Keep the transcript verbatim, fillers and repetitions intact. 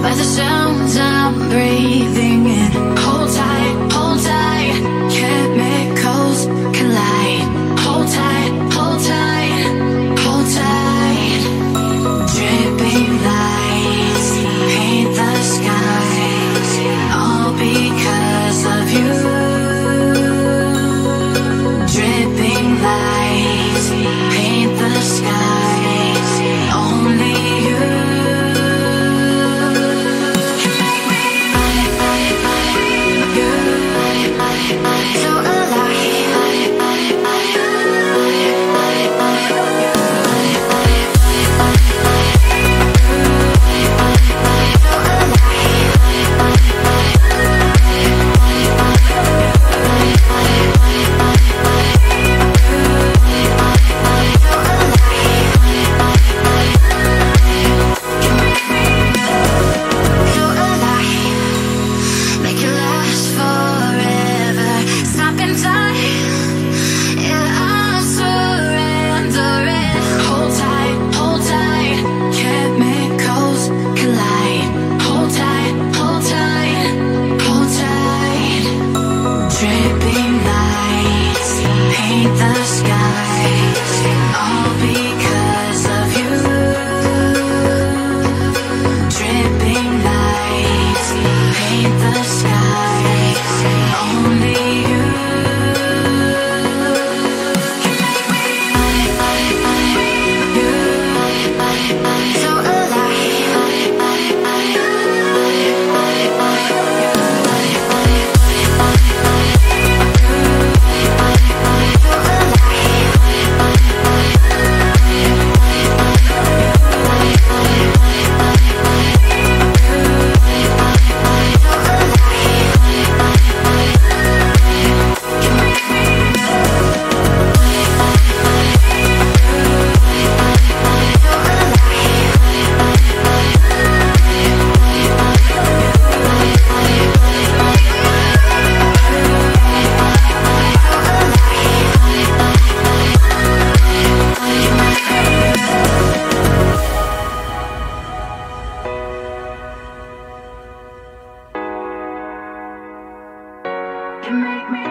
by the sounds I'm breathing in. Hold tight, hold tight, chemicals collide. Hold tight, hold tight, hold tight. Dripping lights paint the skies, all because of you. Dripping lights paint the skies, only you. Make me